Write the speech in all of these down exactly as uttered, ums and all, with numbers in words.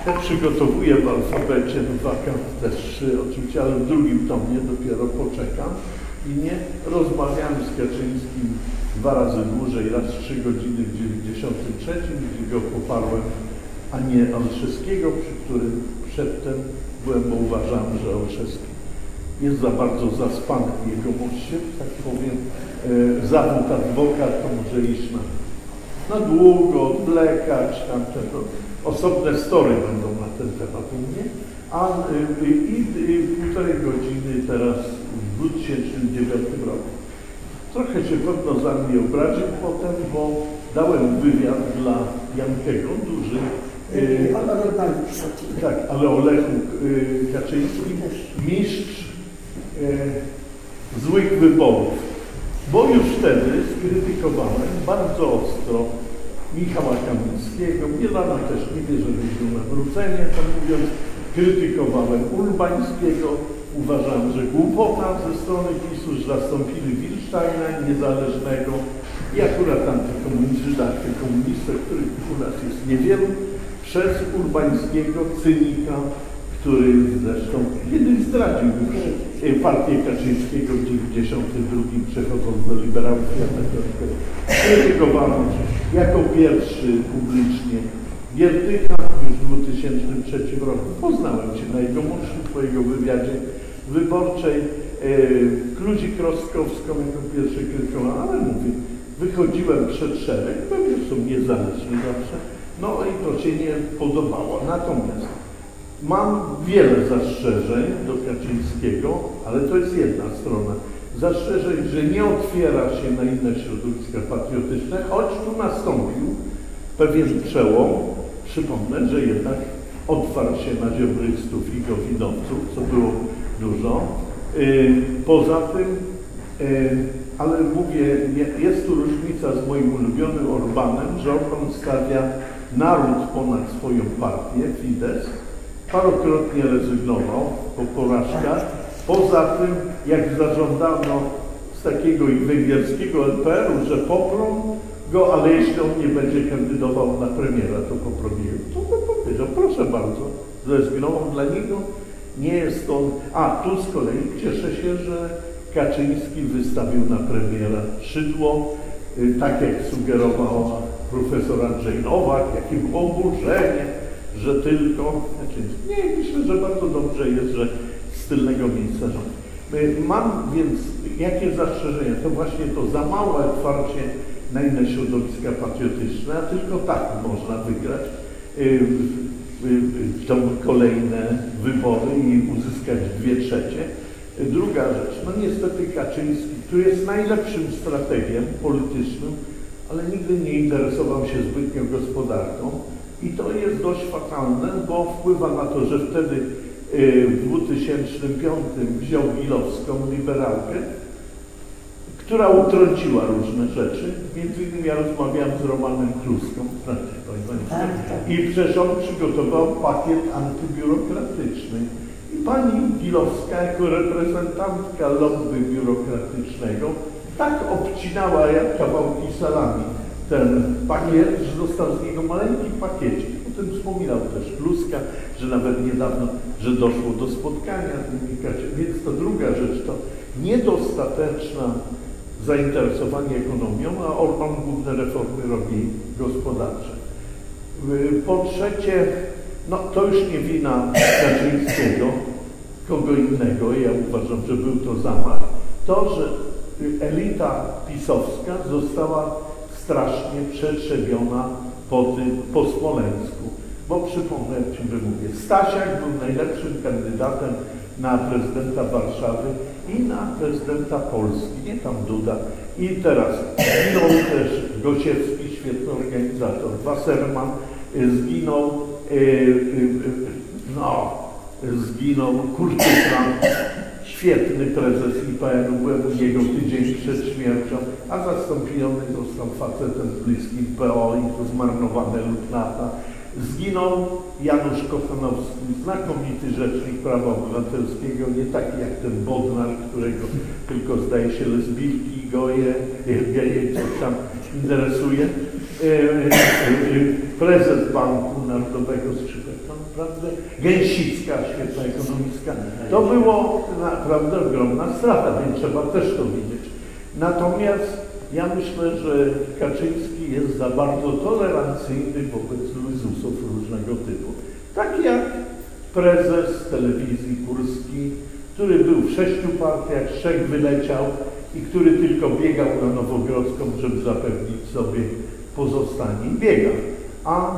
Ja przygotowuję w alfabecie wakat też oczywiście, ale w drugim tomie dopiero poczekam i nie rozmawiałem z Kaczyńskim dwa razy dłużej, raz trzy godziny w dziewięćdziesiątym trzecim, gdzie go poparłem, a nie Olszewskiego, przy którym przedtem byłem, bo uważałem, że Olszewski jest za bardzo zaspany w jego moście, tak powiem, e, zawód adwokat to może iść na, na długo, odwlekać, tam tego. Osobne story będą na ten temat u mnie, a y, i, i półtorej godziny teraz w dwa tysiące dziewiątym roku. Trochę się pewno za mnie obraził potem, bo dałem wywiad dla Jankego, duży. Y, tak, ale o Lechu y, Kaczyńskim, mistrz y, złych wyborów. Bo już wtedy skrytykowałem bardzo ostro Michała Kamińskiego, Bielana też nie wie, że wyjdzie nawrócenie, tam mówiąc, krytykowałem Urbańskiego, uważam, że głupota ze strony PiSu, że zastąpili Wilsztajna niezależnego i akurat antykomunistów, antykomunistów, których u nas jest niewielu, przez Urbańskiego, cynika, który zresztą kiedyś zdradził już partię Kaczyńskiego w dziewięćdziesiątym drugim, przechodząc do liberałów. Krytykowano jako pierwszy publicznie Giertycha już w dwa tysiące trzecim roku. Poznałem się na jego morszu, po jego wywiadzie wyborczej, e, Kludzik Rostkowską jako pierwszy krytykowano, ale mówię, wychodziłem przed szereg, pewnie są niezależni zawsze, no i to się nie podobało. Natomiast mam wiele zastrzeżeń do Kaczyńskiego, ale to jest jedna strona. Zastrzeżeń, że nie otwiera się na inne środowiska patriotyczne, choć tu nastąpił pewien przełom. Przypomnę, że jednak otwarł się na ziobrystów i gowinowców, co było dużo. Poza tym, ale mówię, jest tu różnica z moim ulubionym Orbanem, że Orban stawia naród ponad swoją partię, Fidesz. Parokrotnie rezygnował po porażkach. Poza tym, jak zażądano z takiego węgierskiego L P R u, że poprą go, ale jeśli on nie będzie kandydował na premiera, to popromili. To by powiedział, proszę bardzo, zrezygnował. Dla niego nie jest on... A, tu z kolei cieszę się, że Kaczyński wystawił na premiera Szydło, tak jak sugerował profesor Andrzej Nowak, jakie było oburzenie, że tylko... Nie, myślę, że bardzo dobrze jest, że z tylnego miejsca rządzi. Mam więc jakie zastrzeżenia? To właśnie to za małe otwarcie na inne środowiska patriotyczne, a tylko tak można wygrać to kolejne wybory i uzyskać dwie trzecie. Druga rzecz, no niestety Kaczyński, który jest najlepszym strategiem politycznym, ale nigdy nie interesował się zbytnio gospodarką i to jest dość fatalne, bo wpływa na to, że wtedy w dwa tysiące piątym wziął Gilowską liberałkę, która utrąciła różne rzeczy. Między innymi ja rozmawiałem z Romanem Kluską, i przecież on przygotował pakiet antybiurokratyczny. I pani Gilowska jako reprezentantka lobby biurokratycznego tak obcinała jak kawałki salami ten pakiet, że dostał z niego maleńki pakiecik. O tym wspominał też Kluska, że nawet niedawno, że doszło do spotkania z dziennikarzem. Więc to druga rzecz, to niedostateczne zainteresowanie ekonomią, a Orban główne reformy robi gospodarcze. Po trzecie, no to już nie wina Kaczyńskiego, kogo innego, ja uważam, że był to zamach, to, że elita pisowska została strasznie przetrzebiona po, tym, po Smoleńsku. Bo przypomnę, o czym mówię, Stasiak był najlepszym kandydatem na prezydenta Warszawy i na prezydenta Polski, nie tam Duda. I teraz zginął też Gosiewski, świetny organizator, Wasserman, zginął, yy, yy, no, zginął Kurtyka, świetny prezes I P N u, byłem u niego tydzień przed śmiercią, a zastąpiony został facetem bliskim P O i to zmarnowane lub lata. Zginął Janusz Kochanowski, znakomity rzecznik prawa obywatelskiego, nie taki jak ten Bodnar, którego tylko zdaje się lesbijki, goje, geje, coś tam interesuje. prezes Banku Narodowego Skrzypek, to naprawdę Gęsicka, świetna ekonomistka. To było naprawdę ogromna strata, więc trzeba też to widzieć. Natomiast ja myślę, że Kaczyński jest za bardzo tolerancyjny wobec Luzusów różnego typu. Tak jak prezes telewizji Kurski, który był w sześciu partiach, z trzech wyleciał i który tylko biegał na Nowogrodzką, żeby zapewnić sobie pozostanie. Biega. A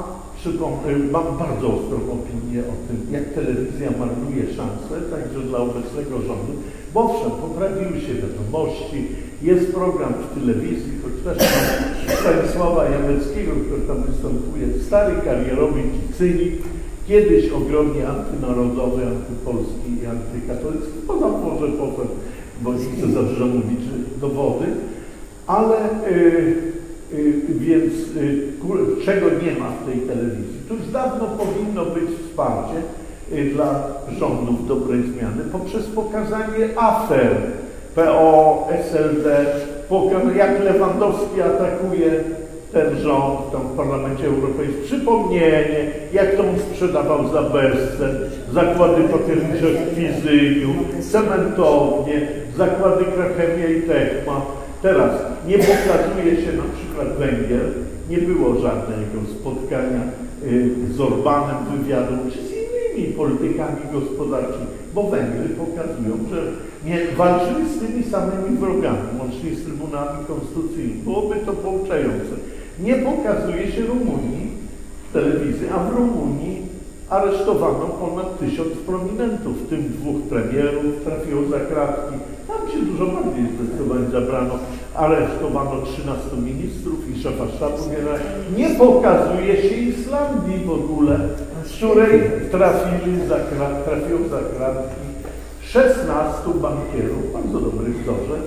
mam bardzo ostrą opinię o tym, jak telewizja marnuje szansę, także dla obecnego rządu, bo owszem, poprawiły się wiadomości, jest program w telewizji, choć też mam Stanisława Janeckiego, który tam występuje, stary karierowy cynik, kiedyś ogromnie antynarodowy, antypolski i antykatolicki, poza może potem, bo nie chcę za dużo mówić dowody, ale yy, yy, więc yy, czego nie ma w tej telewizji? Tu już dawno powinno być wsparcie yy, dla rządów dobrej zmiany poprzez pokazanie afer P O, S L D, pokazanie, jak Lewandowski atakuje ten rząd tam w Parlamencie Europejskim, przypomnienie, jak to on sprzedawał za bezcen, zakłady papiernicze w Fizyniu, cementownie, zakłady Krachemia i Techma. Teraz nie pokazuje się na przykład Węgier, nie było żadnego spotkania y, z Orbanem, wywiadu, czy z innymi politykami gospodarczymi, bo Węgry pokazują, że nie walczyli z tymi samymi wrogami, łącznie z Trybunałami Konstytucyjnymi. Byłoby to pouczające. Nie pokazuje się Rumunii w telewizji, a w Rumunii aresztowano ponad tysiąc prominentów, w tym dwóch premierów trafiło za kratki. Tam się dużo bardziej zdecydowanie zabrano. Aresztowano trzynastu ministrów i szefa sztabu generalnego. Nie pokazuje się Islandii w ogóle, z której trafili za krat, trafiło za kratki szesnastu bankierów, bardzo dobry wzorzec.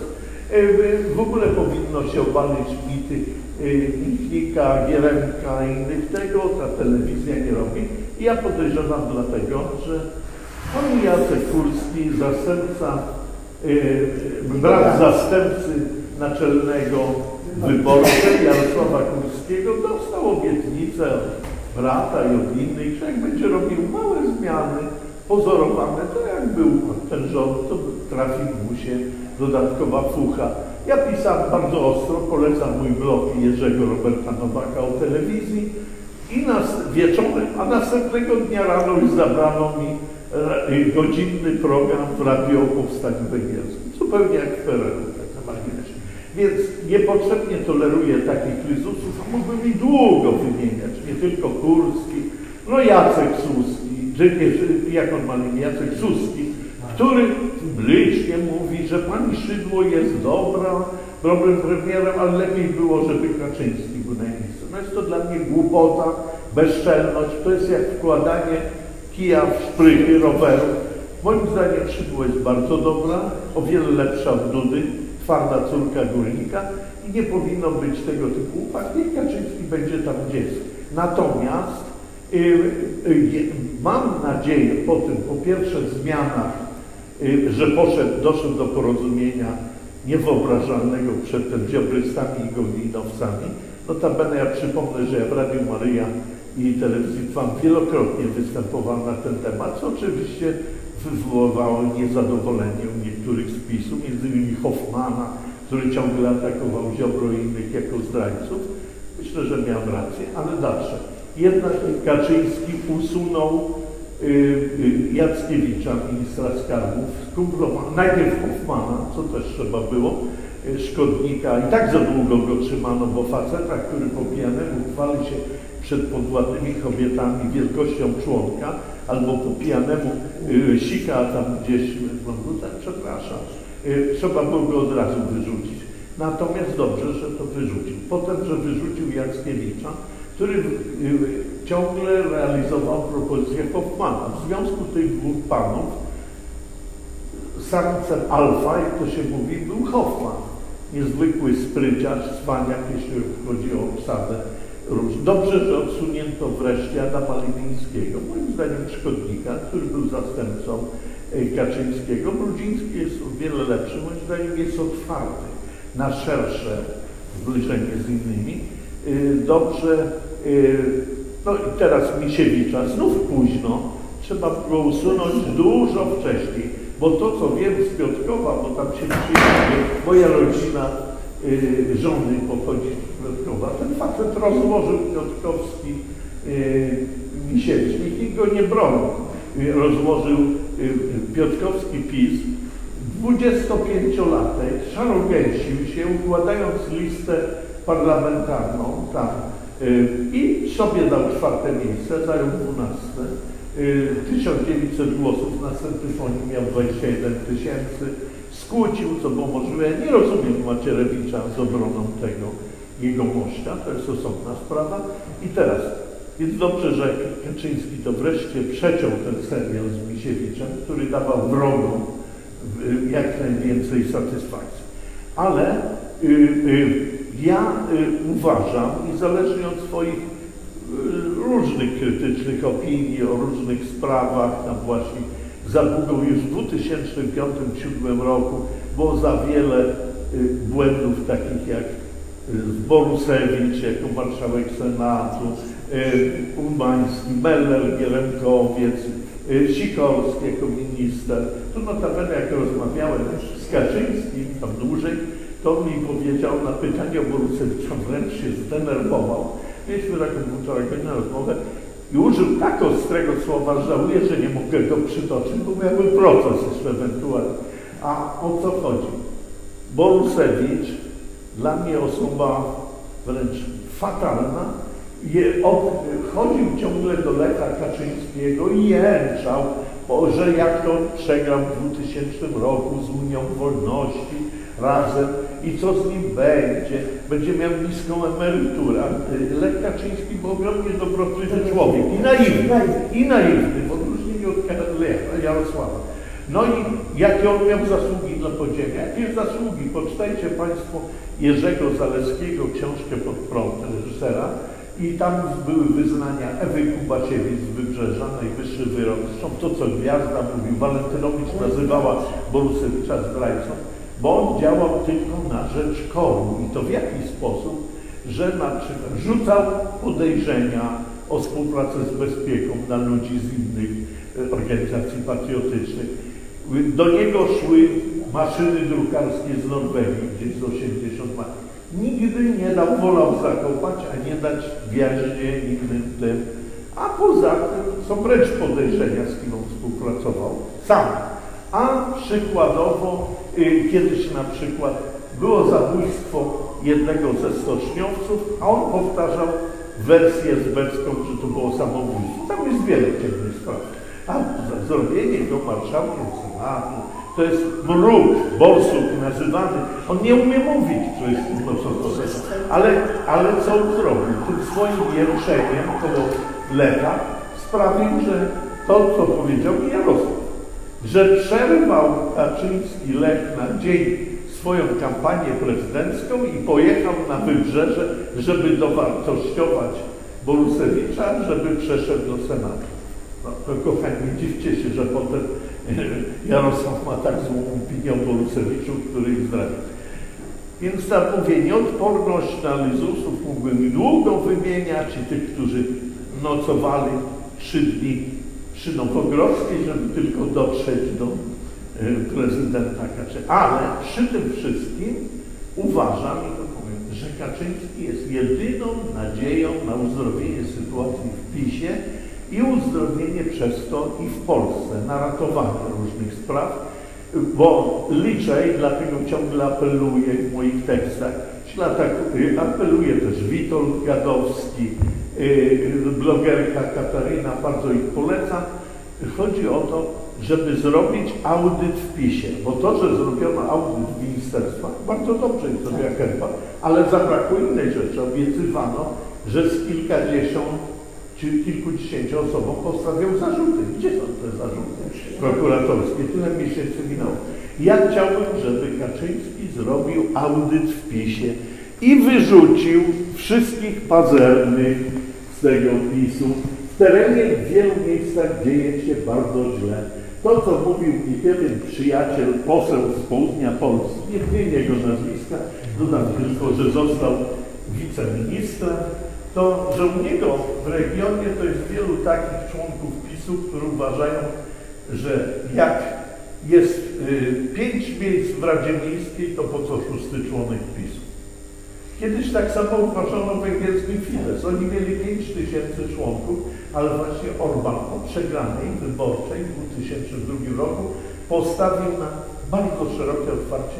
W ogóle powinno się obalić mity Michnika, Gieremka i innych tego, ta telewizja nie robi. I ja podejrzewam dlatego, że pan Jacek Kurski, zastępca, yy, brat zastępcy naczelnego wyborcy Jarosława Kurskiego, dostał obietnicę od brata i od innych, że jak będzie robił małe zmiany pozorowane, to jak był ten rząd, to trafi mu się dodatkowa fucha. Ja pisałem bardzo ostro, polecam mój blog Jerzego Roberta Nowaka o telewizji i nas wieczorem, a następnego dnia rano już zabrano mi godzinny program w Radio o Powstaniu Węgierskim. Zupełnie jak w P R L-u, tak na marginesie. Więc niepotrzebnie toleruję takich Lizusów, a mógłbym i długo wymieniać, nie tylko Kurski, no Jacek Suski, jak on ma na imię, Jacek Suski, który publicznie mówi, że pani Szydło jest dobra, dobrym premierem, ale lepiej było, żeby Kaczyński był na miejscu. No jest to dla mnie głupota, bezczelność, to jest jak wkładanie kija w szprychy rowerów. Moim zdaniem Szydło jest bardzo dobra, o wiele lepsza od Dudy, twarda córka górnika i nie powinno być tego typu uwag. Niech Kaczyński będzie tam, gdzie jest. Natomiast yy, yy, mam nadzieję po tym, po pierwsze zmianach, że poszedł, doszedł do porozumienia niewyobrażalnego przed tym ziobrystami i golinowcami. Notabene ja przypomnę, że ja w Radiu Maryja i Telewizji Trwam wielokrotnie występowałem na ten temat, co oczywiście wywoływało niezadowolenie u niektórych z PiSu, między innymi Hoffmana, który ciągle atakował Ziobro i innych jako zdrajców. Myślę, że miałem rację, ale dalsze. Jednak Kaczyński usunął Jackiewicza, ministra skarbów, skumplowana, najpierw Hoffmana, co też trzeba było, szkodnika, i tak za długo go trzymano, bo faceta, który po pijanemu chwali się przed podwładnymi kobietami wielkością członka, albo po pijanemu y, sika tam gdzieś, no, tak, przepraszam, y, trzeba było go od razu wyrzucić. Natomiast dobrze, że to wyrzucił. Potem, że wyrzucił Jackiewicza, który y, y, ciągle realizował propozycję Hoffmana. W związku tych dwóch panów samcem alfa, jak to się mówi, był Hoffman. Niezwykły spryciarz, cwaniak, jeśli chodzi o obsadę róż. Dobrze, że odsunięto wreszcie Adama Lipińskiego, moim zdaniem szkodnika, który był zastępcą Kaczyńskiego. Brudziński jest o wiele lepszy, moim zdaniem jest otwarty na szersze zbliżenie z innymi. Dobrze, no i teraz Misiewicza, znów późno, trzeba było usunąć dużo wcześniej, bo to, co wiem z Piotrkowa, bo tam się przyjechali, moja rodzina żony pochodzi z Piotrkowa, ten facet rozłożył piotrkowski Misiecznik i go nie bronił. Rozłożył piotrkowski PiS, dwudziestopięciolatek, szarogęsił się, układając listę parlamentarną tam i sobie dał czwarte miejsce, zajął dwunaste, tysiąc dziewięćset głosów, następny po nim miał dwadzieścia jeden tysięcy, skłócił, co było możliwe. Ja nie rozumiem Macierewicza z obroną tego jego mościa, to jest osobna sprawa. I teraz, jest dobrze, że Kaczyński to wreszcie przeciął ten serial z Misiewiczem, który dawał wrogom jak najwięcej satysfakcji. Ale y, y, ja y, uważam, niezależnie od swoich y, różnych krytycznych opinii o różnych sprawach, tam właśnie za długo już w dwa tysiące piątym do dwa tysiące siódmym roku było za wiele y, błędów takich jak Borusewicz jako marszałek Senatu, Umański, Meller, Gieremkowiec, Sikorski jako minister. Tu notabene jak rozmawiałem z Kaczyńskim tam dłużej, to on mi powiedział na pytanie o Borusewicza, wręcz się zdenerwował. Mieliśmy taką półtora godziny rozmowę i użył tak ostrego słowa, żałuję, że nie mogę go przytoczyć, bo miałby proces jeszcze ewentualnie. A o co chodzi? Borusewicz dla mnie osoba wręcz fatalna. Je, od, chodził ciągle do Lecha Kaczyńskiego i jęczał, bo że jak to przegrał w dwutysięcznym roku z Unią Wolności razem i co z nim będzie, będzie miał niską emeryturę. Lech Kaczyński był ogromnie dobrotliwy człowiek i naiwny, i naiwny, w odróżnieniu od Lecha, Jarosława. No i jakie on miał zasługi dla podziemia? Jakie zasługi? Poczytajcie Państwo Jerzego Zaleskiego, książkę Pod prąd, reżysera, i tam były wyznania Ewy Kubasiewicz z Wybrzeża, najwyższy wyrok. Zresztą to, co Gwiazda mówił, Walentynowicz nazywała Borusewicza zdrajcą, bo on działał tylko na rzecz koru. I to w jaki sposób? Że na przykład rzucał podejrzenia o współpracę z bezpieką na ludzi z innych organizacji patriotycznych. Do niego szły maszyny drukarskie z Norwegii, gdzieś z osiemdziesiąt lat. Nigdy nie dał, wolał zakopać, a nie dać gwiaździe innym tym. A poza tym są wręcz podejrzenia, z kim on współpracował. Sam. A przykładowo y, kiedyś na przykład było zabójstwo jednego ze stoczniowców, a on powtarzał wersję zbecką, że to było samobójstwo. Tam jest wiele ciemnych spraw. A zrobienie go marszałkiem Senatu to jest mruk, borsuk nazywany. On nie umie mówić, co jest no, co to jest. Ale, ale co on zrobił? Tym swoim jęczeniem koło Lecha sprawił, że to, co powiedział Jarosław, że przerwał Kaczyński Lech na dzień swoją kampanię prezydencką i pojechał na Wybrzeże, żeby dowartościować Borusewicza, żeby przeszedł do Senatu. No, to kochani, nie dziwcie się, że potem Jarosław ma tak złą opinię o Borusewiczu, który ich zdradził. Więc tak mówię, nieodporność na Lizusów mógłbym długo wymieniać i tych, którzy nocowali trzy dni przy Nowogrodzkiej, żeby tylko dotrzeć do prezydenta Kaczyńskiego. Ale przy tym wszystkim uważam, i to powiem, że Kaczyński jest jedyną nadzieją na uzdrowienie sytuacji w PiSie i uzdrowienie przez to i w Polsce, na ratowanie różnych spraw, bo liczę i dlatego ciągle apeluję w moich tekstach, apeluje też Witold Gadowski, blogerka Kataryna, bardzo ich polecam. Chodzi o to, żeby zrobić audyt w PiSie, bo to, że zrobiono audyt w ministerstwach, bardzo dobrze jest zrobiła Kępa, ale zabrakło innej rzeczy. Obiecywano, że z kilkadziesiąt czy kilkudziesięciu osobom postawią zarzuty. Gdzie są te zarzuty prokuratorskie? Tyle miesięcy minęło. Ja chciałbym, żeby Kaczyński zrobił audyt w PiSie i wyrzucił wszystkich pazernych z tego PiSu. W terenie w wielu miejscach dzieje się bardzo źle. To, co mówił mi pewien przyjaciel, poseł z południa Polski, nie wiem jego nazwiska, dodam tylko, że został wiceministrem, to że u niego w regionie to jest wielu takich członków PiSu, którzy uważają, że jak jest y, pięć miejsc w Radzie Miejskiej, to po co szósty członek PiSu? Kiedyś tak samo uważano węgierskim Fidesz. Oni mieli pięć tysięcy członków, ale właśnie Orban po przegranej wyborczej w dwa tysiące drugim roku postawił na bardzo szerokie otwarcie.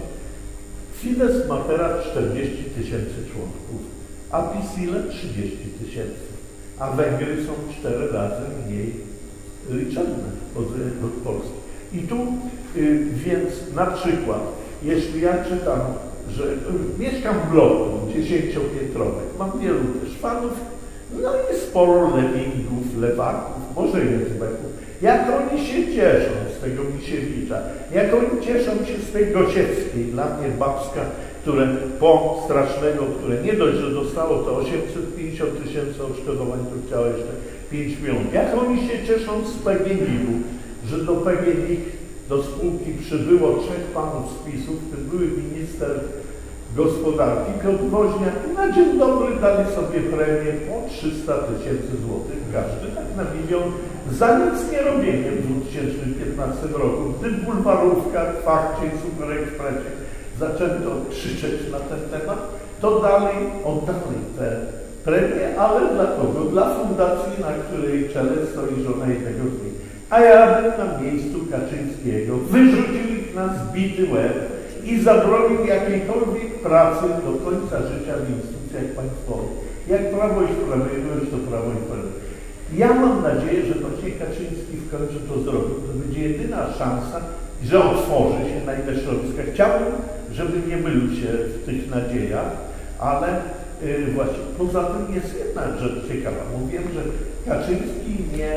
Fidesz ma teraz czterdzieści tysięcy członków, a PiS ile? trzydzieści tysięcy. A Węgry są cztery razy mniej liczebne od Polski. I tu y, więc na przykład, jeśli ja czytam, że y, mieszkam w bloku dziesięciopiętrowym, mam wielu też fanów, no i sporo lewingów, lewaków, może jezbeków. Jak oni się cieszą z tego Misiewicza, jak oni cieszą się z tej Gosiewskiej, dla mnie babska, które po strasznego, które nie dość, że dostało to osiemset pięćdziesiąt tysięcy odszkodowań, to chciało jeszcze pięć milionów. Jak oni się cieszą z P G N I U, że do P G N I do spółki przybyło trzech panów z PiSu, w tym były minister gospodarki Piotr Woźniak, i na dzień dobry dali sobie premię po trzysta tysięcy złotych każdy, tak na milion, za nic nie robienie w dwa tysiące piętnastym roku. Gdy w bulwarówkach, Fakcie i Superekspresie zaczęto krzyczeć na ten temat, to dalej oddali te premie, ale dla kogo? Dla fundacji, na której czele stoi żona jednego z nich. A ja bym na miejscu Kaczyńskiego wyrzucił ich na zbity łeb i zabronił jakiejkolwiek pracy do końca życia w instytucjach państwowych. Jak Prawo i Sprawiedliwość, to Prawo i Sprawiedliwość. Ja mam nadzieję, że właśnie Kaczyński w końcu to zrobi. To będzie jedyna szansa, że otworzy się na ile środowiska. Chciałbym, żeby nie mylił się w tych nadziejach, ale yy, właśnie poza tym jest jedna rzecz ciekawa. Mówiłem, że Kaczyński nie,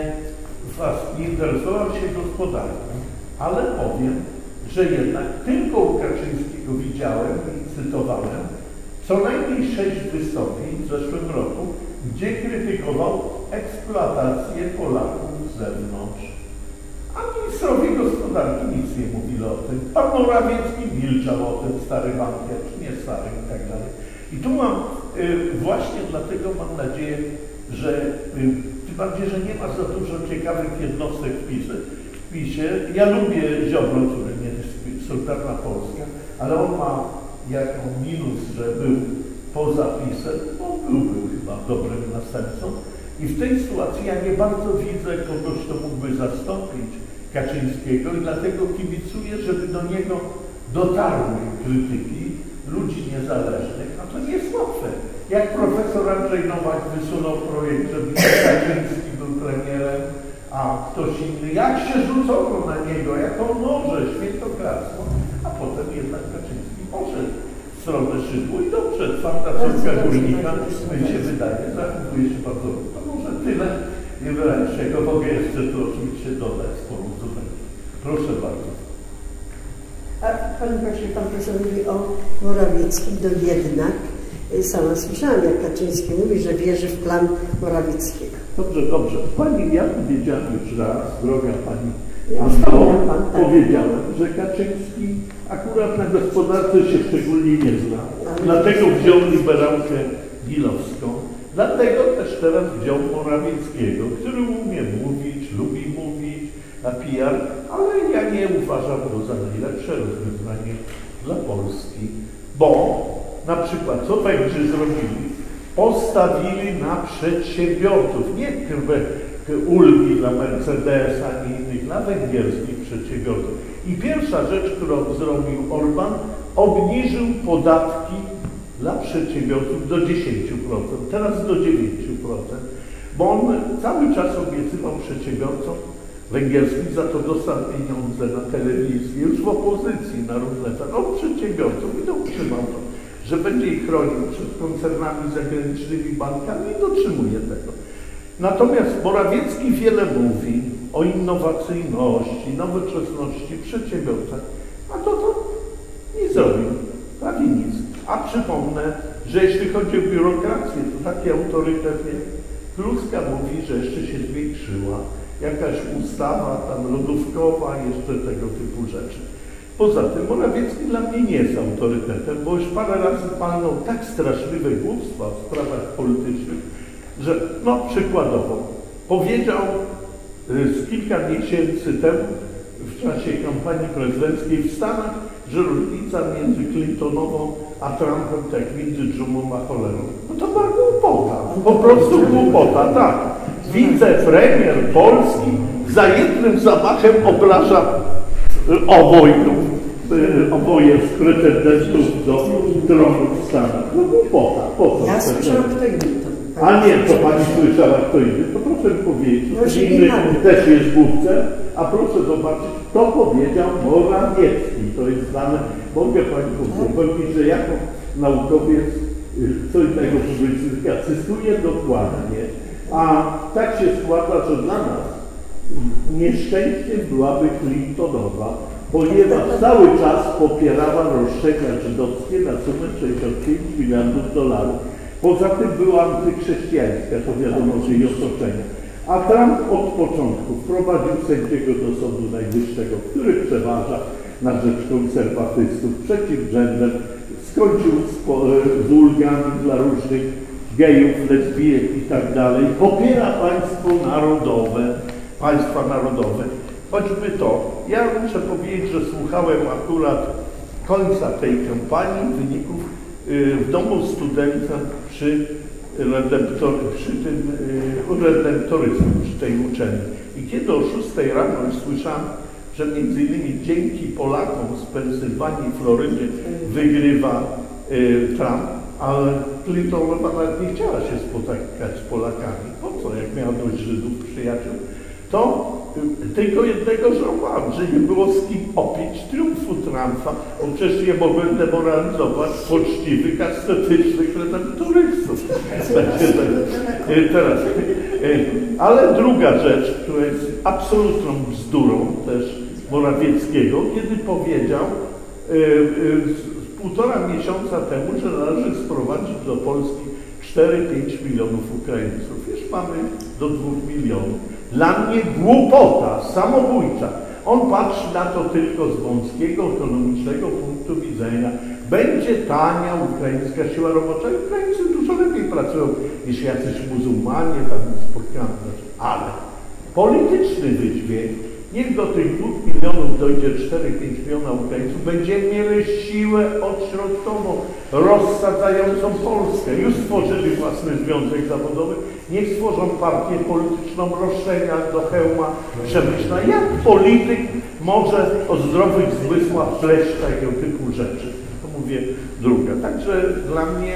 nie interesował się gospodarką, ale powiem, że jednak tylko u Kaczyńskiego widziałem i cytowałem co najmniej sześć wystąpień w zeszłym roku, gdzie krytykował eksploatację Polaków z zewnątrz. A ministrowie gospodarki nic nie mówili o tym. Pan Morawiecki milczał o tym, stary bankier, czy nie stary i tak dalej. I tu mam, y, właśnie dlatego mam nadzieję, że y, tym bardziej, że nie ma za dużo ciekawych jednostek w PiSie. W PiSie. Ja lubię Ziobro, który nie jest Solidarna Polska, ale on ma jako minus, że był poza PiSem, on byłby chyba dobrym następcą. I w tej sytuacji ja nie bardzo widzę kogoś, kto mógłby zastąpić Kaczyńskiego i dlatego kibicuję, żeby do niego dotarły krytyki ludzi niezależnych, a to nie jest łatwe. Jak profesor Andrzej Nowak wysunął projekt, żeby Kaczyński był premierem, a ktoś inny, jak się rzucono na niego, jak on może, świętokradztwo, a potem jednak Kaczyński poszedł w stronę szydłu i dobrze, twarda córka górnika, mi się wydaje, zachowuje się bardzo dobrze. To może tyle niewyraźnego, mogę jeszcze tu oczywiście dodać z porozumienia. Proszę bardzo. A Panie Pośle, Pan profesor mówi o Morawieckim, to jednak sama słyszałam, jak Kaczyński mówi, że wierzy w plan Morawieckiego. Dobrze, dobrze. Pani, ja powiedziałem już raz, droga Pani Anno, tak. Powiedziałem, że Kaczyński akurat na gospodarce się szczególnie nie zna. Ale dlatego wziął liberałkę Gilowską. Dlatego też teraz wziął Morawieckiego, który umie mówić, lubi mówić na P R, ale ja nie uważam go za najlepsze rozwiązanie dla Polski, bo na przykład co Węgrzy zrobili? Postawili na przedsiębiorców, nie ulgi dla Mercedesa ani innych, dla węgierskich przedsiębiorców. I pierwsza rzecz, którą zrobił Orban, obniżył podatki dla przedsiębiorców do dziesięciu procent, teraz do dziewięciu procent, bo on cały czas obiecywał przedsiębiorcom węgierskim, za to dostał pieniądze na telewizję, już w opozycji na różne rzeczy, od przedsiębiorców i to utrzymał to, że będzie ich chronił przed koncernami zagranicznymi, bankami i dotrzymuje tego. Natomiast Morawiecki wiele mówi o innowacyjności, nowoczesności przedsiębiorcach, a to to nie zrobił, prawie nic. A przypomnę, że jeśli chodzi o biurokrację, to taki autorytet jak Kluska mówi, że jeszcze się zwiększyła, jakaś ustawa tam lodówkowa, jeszcze tego typu rzeczy. Poza tym Morawiecki dla mnie nie jest autorytetem, bo już parę razy palnął tak straszliwe głupstwa w sprawach politycznych, że no przykładowo powiedział z kilka miesięcy temu w czasie kampanii prezydenckiej w Stanach, że różnica między Clintonową a Trumpem tak między dżumą a cholerą. No to była głupota, po prostu głupota, tak. Wicepremier Polski za jednym zamachem obraża obojów, oboje z pretendentów do tronu w Stanach. No głupota, po co? Ja słyszałam kto inny to. A nie, to pani słyszała kto inny, to proszę mi powiedzieć, kto inny też jest głupcem, a proszę zobaczyć, kto powiedział Morawiecki. To jest znane, mogę pani powiedzieć, że jako naukowiec co innego publicystyka cytuję dokładnie, a tak się składa, że dla nas nieszczęściem byłaby Clintonowa, ponieważ cały czas popierała roszczenia żydowskie na sumę sześćdziesiąt pięć miliardów dolarów. Poza tym była antychrześcijańska, to wiadomo, że jej otoczenia. A Trump od początku wprowadził sędziego do Sądu Najwyższego, który przeważa na rzecz konserwatystów, przeciw gender, skończył z, z ulgami dla różnych gejów, lesbijek i tak dalej. Popiera państwo narodowe, państwa narodowe. Choćby to, ja muszę powiedzieć, że słuchałem akurat końca tej kampanii, wyników w domu studenta przy, redemptor, przy tym redemptoryzmie, przy tej uczelni. I kiedy o szóstej rano już słyszałem, że między innymi dzięki Polakom z Pensylwanii i Florydy wygrywa y, Trump, ale Clintonowa nawet nie chciała się spotykać z Polakami. Po co, jak miała dość Żydów, przyjaciół, to y, tylko jednego żałowałam, że nie było z kim opić triumfu Trumpa, bo przecież nie mogłem demoralizować poczciwych, estetycznych redemptorystów. y, teraz, y, ale druga rzecz, która jest absolutną bzdurą też Morawieckiego, kiedy powiedział y, y, półtora miesiąca temu, że należy sprowadzić do Polski cztery pięć milionów Ukraińców. Już mamy do dwóch milionów. Dla mnie głupota, samobójcza. On patrzy na to tylko z wąskiego, ekonomicznego punktu widzenia. Będzie tania ukraińska siła robocza. Ukraińcy dużo lepiej pracują niż jacyś muzułmanie, tam spotkamy. Ale polityczny wydźwięk, niech do tych dwóch milionów dojdzie cztery pięć miliona Ukraińców, będziemy mieli siłę odśrodkową, rozsadzającą Polskę. Już stworzyli własny związek zawodowy, niech stworzą partię polityczną roszczenia do hełma Przemyśla. Jak polityk może o zdrowych zmysłach pleść takiego typu rzeczy? To mówię druga. Także dla mnie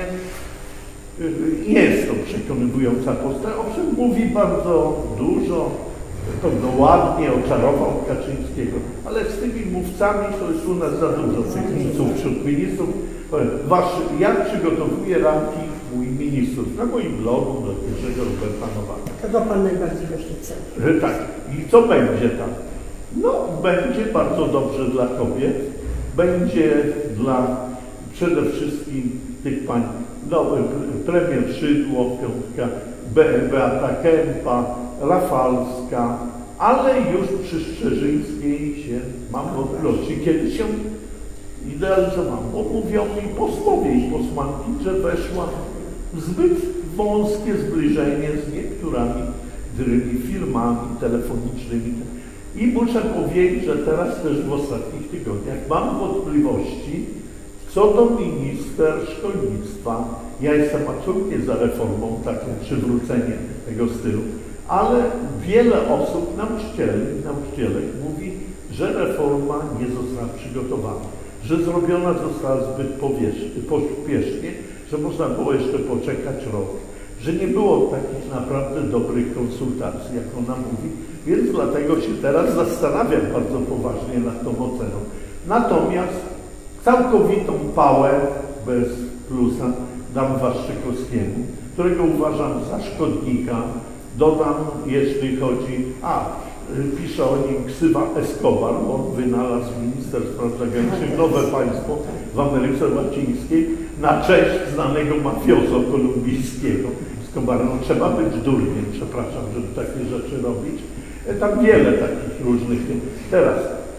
jest to przekonywująca postać. Owszem, mówi bardzo dużo, pewno ładnie oczarował Kaczyńskiego, ale z tymi mówcami to jest u nas za dużo tych mówców wśród ministrów. Wasz, ja przygotowuję ranking mój ministrów na moim blogu do pierwszego Roberta Nowaka. Kogo pan najbardziej właśnie chce? Tak. I co będzie tam? No, będzie bardzo dobrze dla kobiet, będzie dla przede wszystkim tych pań, no, premier Szydło, piątka, Be, Beata Kępa, Rafalska, ale już przy Szczerzyńskiej się mam wątpliwości, kiedy się idealizowałam, bo mówią mi posłowie i posłanki, że weszła w zbyt wąskie zbliżenie z niektórymi firmami telefonicznymi. I muszę powiedzieć, że teraz też w ostatnich tygodniach mam wątpliwości co do minister szkolnictwa. Ja jestem absolutnie za reformą, takim przywróceniem tego stylu, ale wiele osób, nauczycieli, nauczycielek mówi, że reforma nie została przygotowana, że zrobiona została zbyt pospiesznie, że można było jeszcze poczekać rok, że nie było takich naprawdę dobrych konsultacji, jak ona mówi, więc dlatego się teraz zastanawiam bardzo poważnie nad tą oceną. Natomiast całkowitą pałę bez plusa dam Waszczykowskiemu, którego uważam za szkodnika. Dodam, jeśli chodzi, a pisze o nim ksywa Escobar, on wynalazł minister spraw zagranicznych nowe państwo w Ameryce Łacińskiej na cześć znanego mafiozo kolumbijskiego. Escobar, no trzeba być durnym, przepraszam, żeby takie rzeczy robić. Tam wiele takich różnych. Teraz,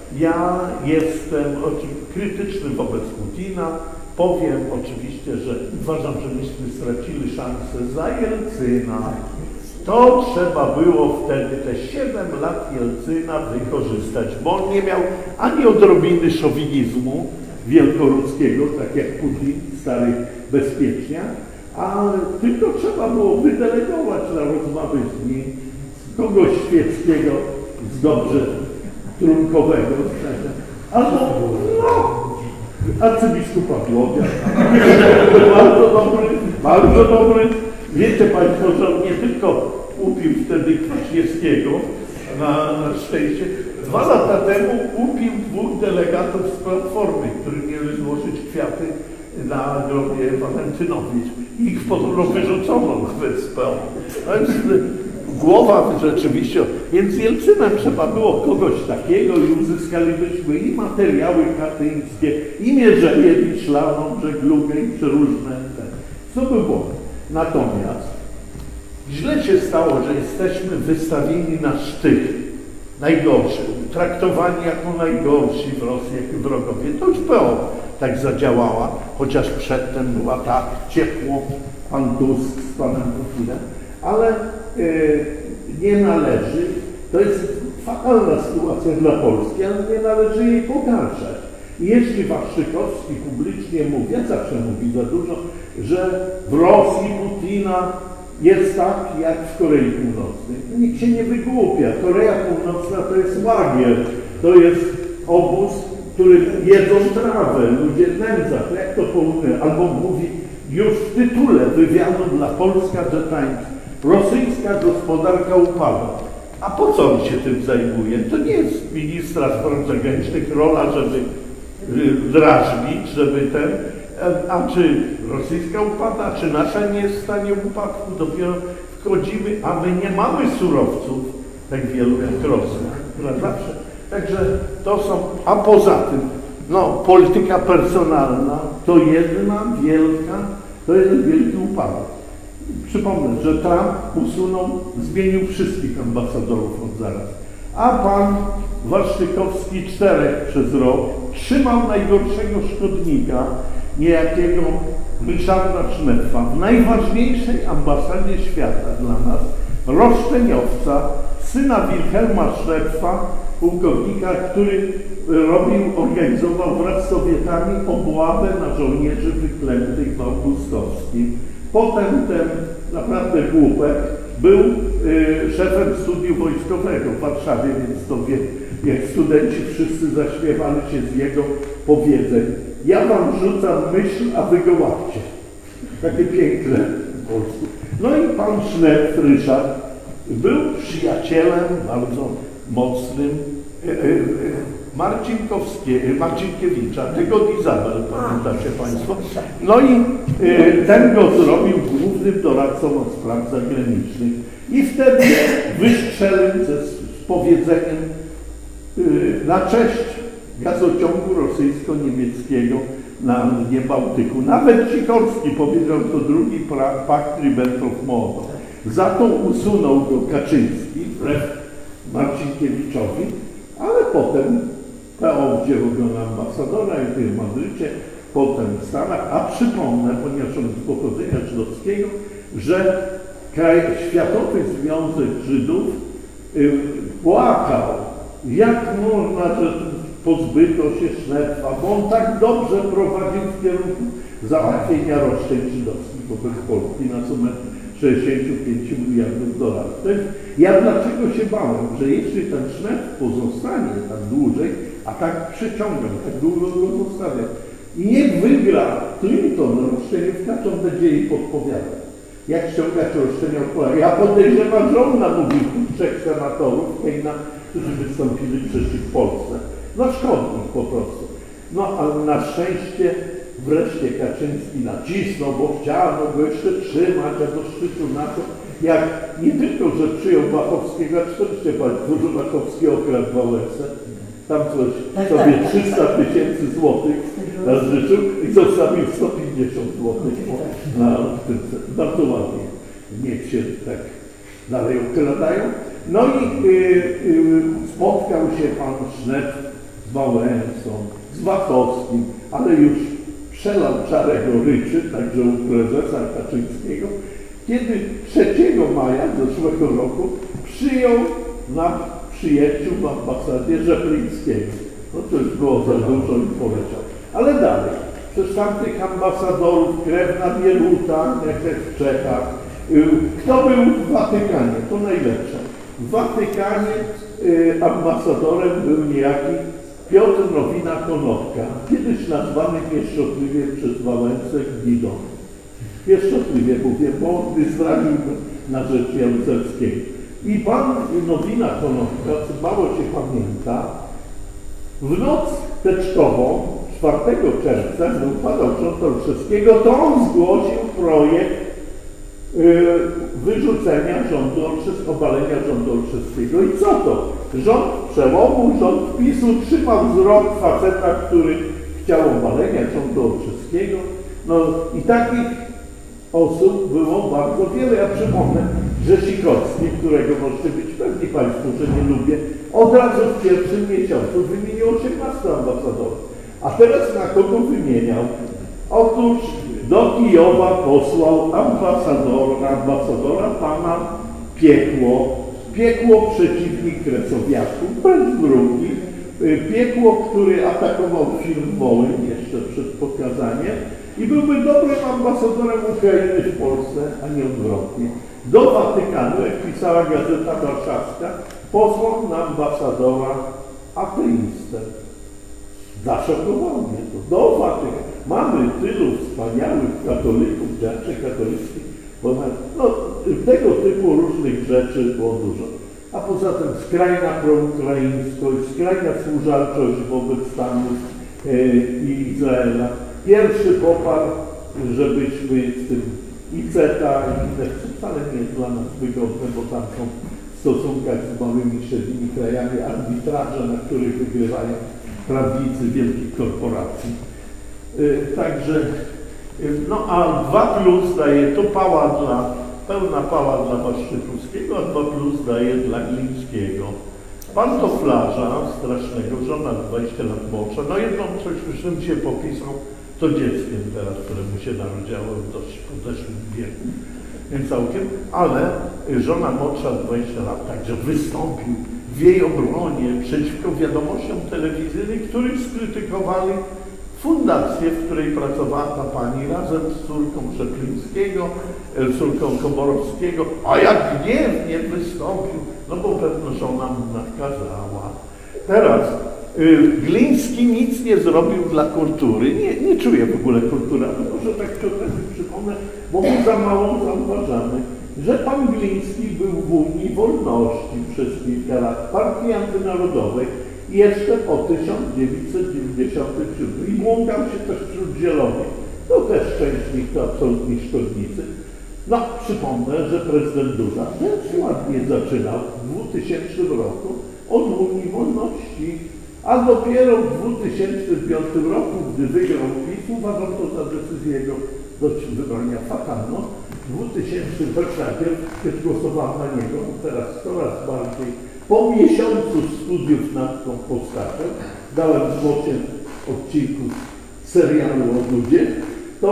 Ja jestem krytyczny wobec Putina. Powiem oczywiście, że uważam, że myśmy stracili szansę za Jelcyna. To trzeba było wtedy te siedem lat Jelcyna wykorzystać, bo on nie miał ani odrobiny szowinizmu wielkoruskiego, tak jak Putin w starych bezpieczniach, a tylko trzeba było wydelegować na rozmowy z nim kogoś świeckiego, z dobrze trunkowego, albo no, arcybiskupa Głowia. Bardzo dobry, bardzo dobry. Wiecie Państwo, że on nie tylko upił wtedy Kwaśniewskiego na, na szczęście. Dwa lata temu upił dwóch delegatów z Platformy, którzy mieli złożyć kwiaty na grobie Walentynowicz. Ich podobno wyrzucono nawet z P O. Więc głowa rzeczywiście. Więc z Jelcynem trzeba było kogoś takiego i uzyskalibyśmy i materiały katyńskie, i mierzenie wiślaną, żeglugę i przeróżne. Co by było? Natomiast źle się stało, że jesteśmy wystawieni na sztych, najgorszy, traktowani jako najgorsi w Rosji, jak wrogowie. To już P O tak zadziałała, chociaż przedtem była tak ciepło, pan Tusk z panem Putinem, ale yy, nie należy, to jest fatalna sytuacja dla Polski, ale nie należy jej pogarszać. I jeśli Waszczykowski publicznie mówi, ja zawsze mówi za dużo, że w Rosji Putina jest tak jak w Korei Północnej. Nikt się nie wygłupia. Korea Północna to jest łagier, to jest obóz, w którym jedzą trawę, ludzie nędza, to jak to południe, albo mówi już w tytule wywiadu dla Polska The Times, rosyjska gospodarka upada. A po co on się tym zajmuje? To nie jest ministra spraw zagranicznych rola, żeby drażnić, żeby ten, a czy rosyjska upada, czy nasza nie jest w stanie upadku, dopiero wchodzimy, a my nie mamy surowców, tak wielu jak Rosja, prawda? Także to są, a poza tym, no, polityka personalna to jedna wielka, to jeden wielki upadek. Przypomnę, że Trump usunął, zmienił wszystkich ambasadorów od zaraz, a pan Waszczykowski czterech przez rok trzymał najgorszego szkodnika, niejakiego Ryszarda Sznepfa, w najważniejszej ambasadzie świata dla nas, roszczeniowca, syna Wilhelma Sznepfa, pułkownika, który robił, organizował wraz z Sowietami obławę na żołnierzy wyklętych w Augustowskim. Potem ten naprawdę głupek był y, szefem studium wojskowego w Warszawie, więc to wie, jak studenci wszyscy zaśmiewali się z jego powiedzeń. Ja wam rzucam myśl, a wy go łapcie. Takie piękne po polsku. No i pan Sznepf, Ryszard, był przyjacielem bardzo mocnym y, y, y, Marcinkowskiego, Marcinkiewicza, tego Izabel, pamiętacie Państwo? No i y, ten go zrobił głównym doradcą od spraw zagranicznych. I wtedy wystrzelił ze z powiedzeniem y, na cześć gazociągu rosyjsko-niemieckiego na dnie Bałtyku. Nawet Sikorski powiedział, to drugi pakt Ribbentrop-Mołotow. Za to usunął go Kaczyński, wbrew Marcinkiewiczowi, ale potem P O wzięło go na ambasadora i w Madrycie, potem w Stanach, a przypomnę, ponieważ on z pochodzenia żydowskiego, że kraj, Światowy Związek Żydów y, płakał, jak można, że pozbyto się Sznepfa, bo on tak dobrze prowadził w kierunku załatwienia roszczeń żydowskich wobec Polski na sumę sześćdziesiąt pięć miliardów dolarów. To jest, ja dlaczego się bałem, że jeśli ten Sznepf pozostanie tak dłużej, a tak przeciągam, tak długo go zostawiam, i niech wygra Clinton roszczeniówka, to będzie jej podpowiadać. Jak ściągać roszczenia od Polski. Ja podejrzewam, że on namówił trzech senatorów, Kejna, którzy wystąpili przeciw Polsce. No szkodnych po prostu. No ale na szczęście wreszcie Kaczyński nacisnął, bo chciano go jeszcze trzymać, a do szczytu NATO, jak nie tylko, że przyjął Wachowskiego, a czterdzieści Państwo, że Wachowski okradł Wałęsę, tam coś sobie trzysta tysięcy złotych życzył i zostawił sto pięćdziesiąt złotych na tym. Bardzo ładnie. Niech się tak dalej okradają. No i y, y, spotkał się pan Sznepf Wałęsą, z Watowskim, ale już przelał czarę goryczy, także u prezesa Kaczyńskiego, kiedy trzeciego maja zeszłego roku przyjął na przyjęciu w ambasadzie Rzeplińskiego. No to już było za dużo i poleciał. Ale dalej, przez tamtych ambasadorów, Krewna Bieruta, jak jest w Czechach. Kto był w Watykanie? To najlepsze. W Watykanie y, ambasadorem był niejaki Piotr Nowina-Konopka, kiedyś nazwany pieszczotliwie przez Wałęsę Gwidą. Pieszczotliwie mówię, bo on zdradził na rzecz Jaruzelskiego. I pan Nowina-Konopka, co mało się pamięta, w noc teczkową, czwartego czerwca, gdy upadał rząd Olszewskiego, to on zgłosił projekt yy, wyrzucenia rządu Olszewskiego, obalenia rządu Olszewskiego. I co to? Rząd przełomu, rząd PiSu trzymał wzrok faceta, który chciał obalenia rządu Olszewskiego. No i takich osób było bardzo wiele. Ja przypomnę, że Sikorski, którego możecie być pewni Państwo, że nie lubię, od razu w pierwszym miesiącu wymienił osiemnastu ambasadorów. A teraz na kogo wymieniał? Otóż do Kijowa posłał ambasadora, ambasadora pana Piekło. Piekło przeciwnik Kresowiaków, bez drugi. Piekło, który atakował film Wołyń jeszcze przed pokazaniem i byłby dobrym ambasadorem Ukrainy w Polsce, a nie odwrotnie. Do Watykanu, jak pisała Gazeta Warszawska, posłał na ambasadora ateistę. Zaszokowało mnie to. Do Watykanu. Mamy tylu wspaniałych katolików, działaczy katolickich, no, tego typu różnych rzeczy było dużo. A poza tym skrajna proukraińskość, skrajna służalczość wobec Stanów e, i Izraela. Pierwszy poparł, żebyśmy z tym I CETA i inne, wcale nie jest dla nas wygodne, bo tam są w stosunkach z małymi i średnimi krajami arbitraże, na których wygrywają prawnicy wielkich korporacji. E, także, e, no a dwa plus daje to pała dla, pełna pała dla Waszczytowskiego, a dwa plus daje dla Glińskiego. Pantoflarza strasznego, żona dwadzieścia lat młodsza, no jedną coś, czym się popisał, to dzieckiem teraz, któremu się narodziało w dość podeszłym wieku, więc całkiem, ale żona młodsza dwadzieścia lat, także wystąpił w jej obronie przeciwko wiadomościom telewizyjnym, których skrytykowali fundację, w której pracowała ta pani razem z córką Rzeplińskiego, córką Komorowskiego, a jak gniewnie wystąpił, no bo pewno żona mu nakazała. Teraz y, Gliński nic nie zrobił dla kultury, nie, nie czuje w ogóle kultury, ale może tak przy okazji przypomnę, bo my za mało zauważamy, że pan Gliński był w Unii Wolności przez kilka lat, partii antynarodowej, jeszcze po tysiąc dziewięćset dziewięćdziesiątym siódmym i błąkał się też wśród zielonych. To też część z nich to absolutni szkodnicy. No, przypomnę, że prezydent Duda też ładnie zaczynał w dwutysięcznym roku od Unii Wolności, a dopiero w dwutysięcznym piątym roku, gdy wygrał PiS, uważam to za decyzję jego do wybrania fatalną. W dwutysięcznym Warszawie, kiedy głosowałem na niego, teraz coraz bardziej, po miesiącu studiów nad tą postacią, dałem złocie odcinku serialu o Dudzie, to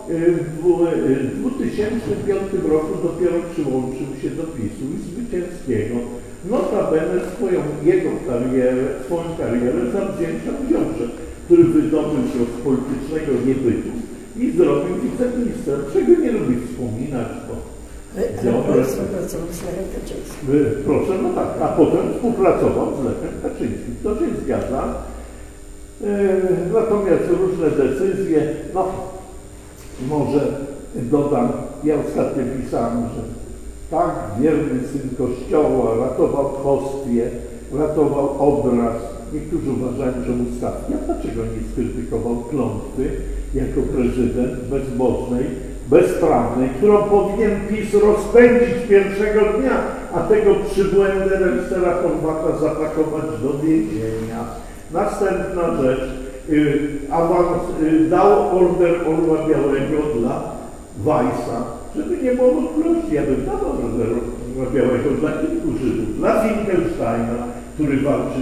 w dwutysięcznym piątym roku dopiero przyłączył się do PiSu i zwycięskiego. Notabene swoją, jego karierę, swoją karierę zawdzięczał Ziobrze, który wydobył się z politycznego niebytu i zrobił wiceminister, czego nie lubi wspominać, bo Ale współpracował z Lechem Kaczyńskim. Proszę, no tak, a potem współpracował z Lechem Kaczyńskim. To się zgadza. Natomiast różne decyzje, no może dodam, ja ostatnio pisałem, że tak wierny syn Kościoła ratował Hostię, ratował obraz. Niektórzy uważają, że ustawki. A dlaczego nie skrytykował klątwy jako prezydent bezbożnej, bezprawnej, którą powinien PiS rozpędzić pierwszego dnia, a tego przybłędę reżysera Horwata zapakować do więzienia. Następna rzecz, y, awans, y, dał order Orła Białego dla Weissa, żeby nie było wątpliwości. Ja bym dał order Orła Białego dla kilku Żydów, dla Finkelsteina, który walczy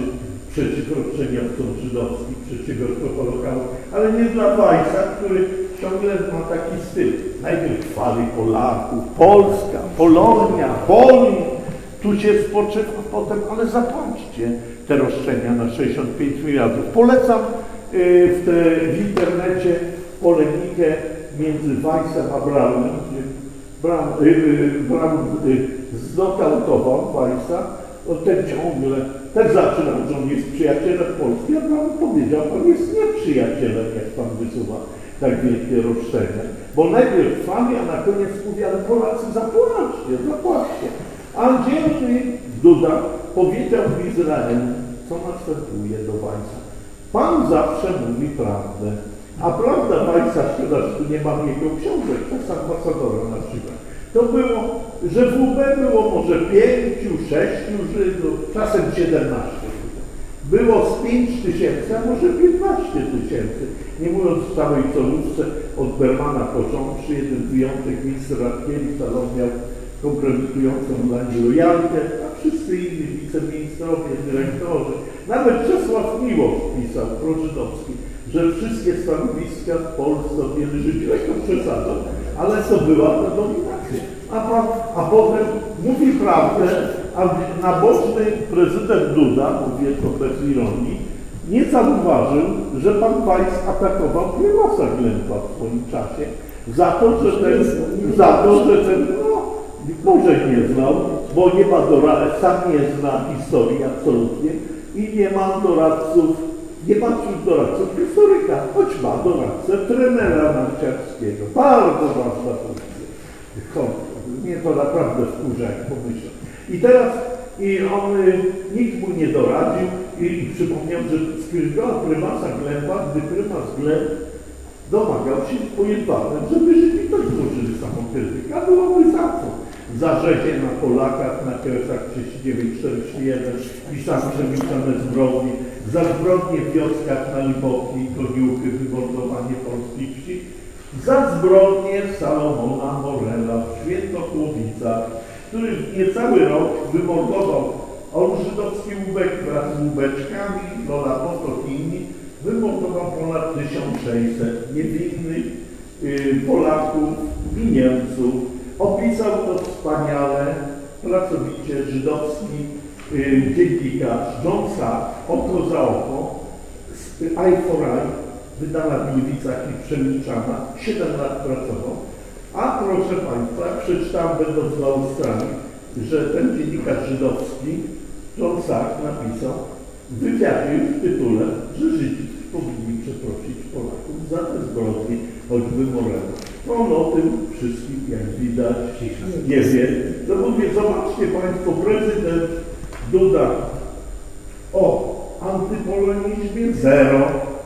przeciw roszczeniowcom żydowskim, przedsiębiorstwo Holokaustu, ale nie dla Weissa, który ciągle ma taki styl. Najpierw chwali Polaków, Polska, Polonia, Poli, tu się spoczywa potem, ale zapłaćcie te roszczenia na sześćdziesiąt pięć miliardów. Polecam y, w, te, w internecie polemikę między Weissem a Braunem. Braun, y, y, Braun y, znokautował Weissa, o ten ciągle, ten zaczynał, że on jest przyjacielem Polski, a Braun powiedział, on jest nieprzyjacielem, jak pan wysuwa tak wielkie roszczenia. Bo najpierw chwali, a na koniec mówi, ale Polacy zapłaćcie, zapłaćcie. A dzielny Duda powiedział w Izraelu, co następuje do Weissa. Pan zawsze mówi prawdę. A prawda Weissa, szkoda, że tu nie mam jego książek, czas ambasadora na przykład. To było, że w U B było może pięciu, sześciu Żydów, czasem siedemnastu. Było z pięć tysięcy, a może piętnaście tysięcy. Nie mówiąc w całej solówce, od Bermana począwszy, jeden wyjątek, minister Radkiewicz, ale on miał kompromitującą dla niej lojalkę, a wszyscy inni wiceministrowie, dyrektorzy. Nawet Czesław Miłosz pisał, prożydowski, że wszystkie stanowiska w Polsce objęli Żydzi. Lekko przesadzą, ale to była ta dominacja. A, a potem mówi prawdę, a naboczny prezydent Duda, mówię to bez ironii, nie zauważył, że pan Weiss atakował prymasa Glempa w swoim czasie za to, że ten, za to, że ten no, może nie znał, bo nie ma doradców, sam nie zna historii absolutnie i nie ma doradców, nie ma wśród doradców historyka, choć ma doradcę trenera narciarskiego. Bardzo ważna funkcja. Mnie to naprawdę wkurza, jak pomyślę. I teraz i on, nikt mu nie doradził i, i przypomniał, że skrygoła prymasa Glempa, gdy prymas Glemp domagał się pojednawem, żeby Żydzi też złożyli samokrytykę, a byłoby za co? Za rzezie na Polakach, na Kresach trzydzieści dziewięć czterdzieści jeden, pisane przemyślane zbrodnie, za zbrodnie w wioskach na Liboki, Koniuchy, wymordowanie polskich wsi, za zbrodnie Salomona Morela w Świętochłowicach, który niecały rok wymordował on żydowski łubek wraz z łubeczkami, Lola Potok i inni, wymordował ponad tysiąc sześćset niewinnych y, Polaków i Niemców. Opisał to wspaniale, pracowicie żydowski y, dziennikarz John Sack, oko za oko, Eye for Eye, wydana w Gliwicach i przemilczana, siedem lat pracował. A proszę Państwa, przeczytałem będąc w Australii, że ten dziennikarz żydowski, John Sack, napisał w wywiadzie w tytule, że Żydzi powinni przeprosić Polaków za te zbrodnie, choćby Morela. On o tym wszystkim, jak widać, nie wie. No mówię, zobaczcie Państwo, prezydent Duda o antypolonizmie zero,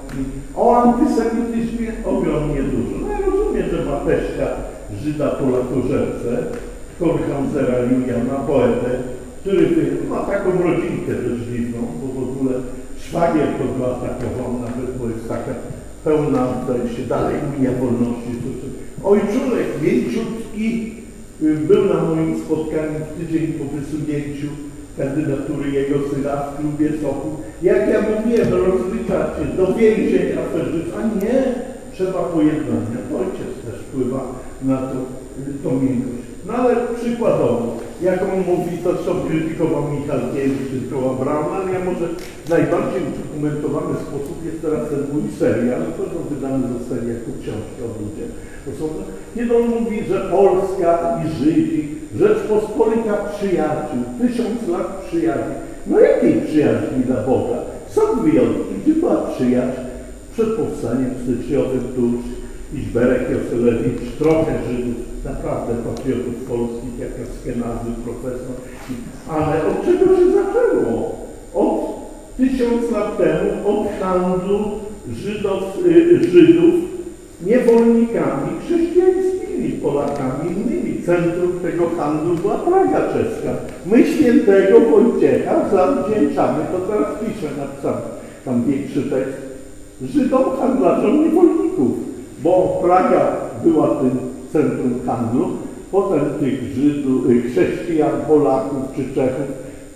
o antysemityzmie ogromnie dużo. No ja rozumiem, że ma teścia Żyda Polakożerce, Kornhausera Juliana, poetę, który ma taką rodzinkę też dziwną, bo w ogóle szwagier to go atakował nawet, bo jest taka pełna, zdaje się, dalej Unia Wolności. Ojczulek mięciutki był na moim spotkaniu w tydzień po wysunięciu kandydatury jego syna w klubie Sochu. Jak ja mówiłem, rozliczacie do więzień aferzyc, a nie, trzeba pojednania. Ojciec też wpływa na to, to miłość. No ale przykładowo, jak on mówi, to co krytykował Michalkiewicz, krytykował Brauna, ale ja może najbardziej udokumentowany sposób jest teraz ten mój serial, to są wydane zostanie jako książki o ludzie. To są, kiedy on mówi, że Polska i Żydzi, Rzeczpospolita przyjaciół, tysiąc lat przyjaźni. No jakiej przyjaźni dla Boga? Są wyjątki, gdzie była przyjaźń przed powstaniem styczniowym tuż, Iżberek Joselewicz, trochę Żydów, naprawdę patriotów polskich, jak Askenazy, profesor. Ale od czego się zaczęło? Od tysiąc lat temu, od handlu Żydów, Żydów niewolnikami chrześcijańskimi, Polakami innymi. Centrum tego handlu była Praga czeska. My świętego Wojciecha zawdzięczamy, to teraz piszę, napisałem tam większy tekst, Żydom handlarzom niewolników, bo Praga była tym centrum handlu, potem tych Żydów, chrześcijan, Polaków czy Czechów